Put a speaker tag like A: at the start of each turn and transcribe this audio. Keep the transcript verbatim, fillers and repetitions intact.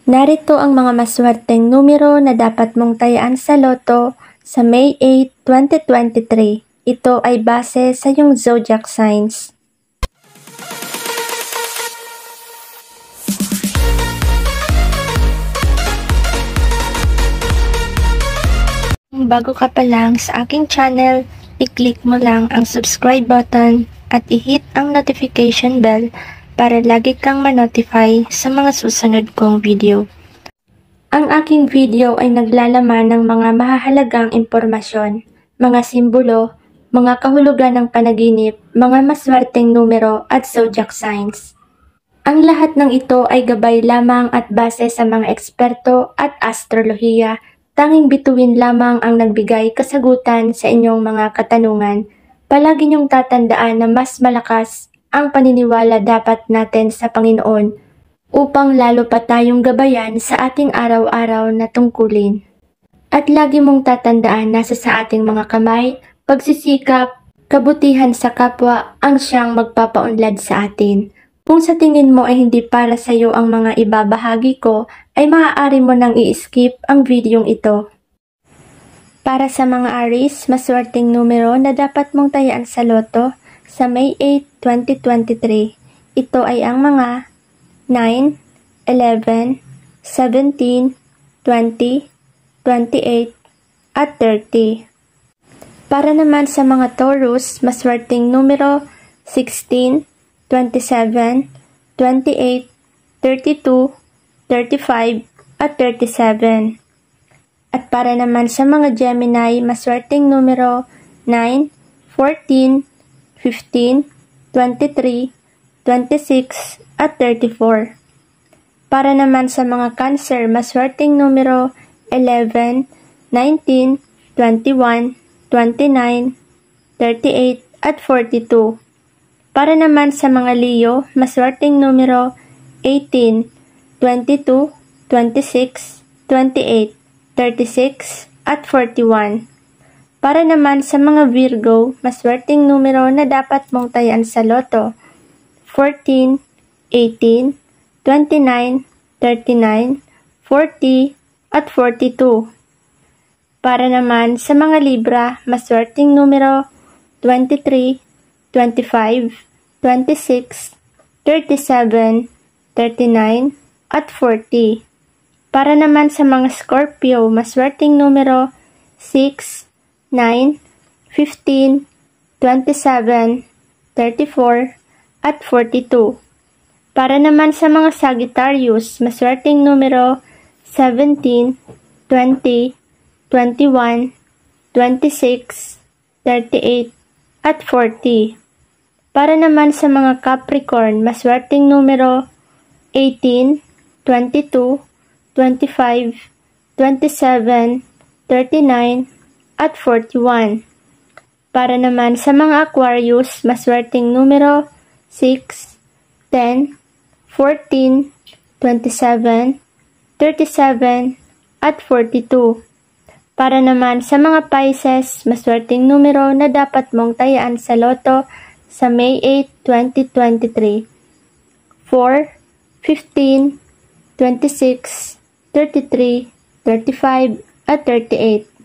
A: Narito ang mga maswerteng numero na dapat mong tayaan sa Lotto sa May eighth, twenty twenty-three. Ito ay base sa iyong zodiac signs. Kung bago ka pa lang sa aking channel, i-click mo lang ang subscribe button at i-hit ang notification bell para lagi kang ma-notify sa mga susunod kong video. Ang aking video ay naglalaman ng mga mahahalagang impormasyon, mga simbolo, mga kahulugan ng panaginip, mga maswerteng numero at zodiac signs. Ang lahat ng ito ay gabay lamang at base sa mga eksperto at astrolohiya. Tanging bituin lamang ang nagbigay kasagutan sa inyong mga katanungan. Palagi niyong tatandaan na mas malakas ang paniniwala dapat natin sa Panginoon upang lalo pa tayong gabayan sa ating araw-araw na tungkulin. At lagi mong tatandaan nasa sa ating mga kamay, pagsisikap, kabutihan sa kapwa ang siyang magpapaunlad sa atin. Kung sa tingin mo ay hindi para sa iyo ang mga ibabahagi ko, ay maaari mo nang i-skip ang videong ito. Para sa mga Aries, maswerteng numero na dapat mong tayaan sa Lotto sa May eighth, twenty twenty-three. Ito ay ang mga nine, eleven, seventeen, twenty, twenty-eight, at thirty. Para naman sa mga Taurus, maswerteng numero sixteen, twenty-seven, twenty-eight, thirty-two, thirty-five, at thirty-seven. At para naman sa mga Gemini, maswerteng numero nine, fourteen, fifteen, twenty-three, twenty-six, at thirty-four. Para naman sa mga Cancer, maswerteng numero eleven, nineteen, twenty-one, twenty-nine, thirty-eight, at forty-two. Para naman sa mga Leo, maswerteng numero eighteen, twenty-two, twenty-six, twenty-eight, thirty-six, at forty-one. Para naman sa mga Virgo, maswerteng numero na dapat mong tayaan sa Lotto, fourteen, eighteen, twenty-nine, thirty-nine, forty, at forty-two. Para naman sa mga Libra, maswerteng numero twenty-three, twenty-five, twenty-six, thirty-seven, thirty-nine, at forty. Para naman sa mga Scorpio, maswerteng numero six, nine, fifteen, twenty-seven, thirty-four, at forty-two. Para naman sa mga Sagittarius, maswerteng numero seventeen, twenty, twenty-one, twenty-six, thirty-eight, at forty. Para naman sa mga Capricorn, maswerteng numero eighteen, twenty-two, twenty-five, twenty-seven, thirty-nine, at forty-one. Para naman sa mga Aquarius, maswerteng numero six, ten, fourteen, twenty-seven, thirty-seven, at forty-two. Para naman sa mga Pisces, maswerteng numero na dapat mong tayaan sa Lotto sa May eighth, twenty twenty-three. four, fifteen, twenty-six, thirty-three, thirty-five, at thirty-eight.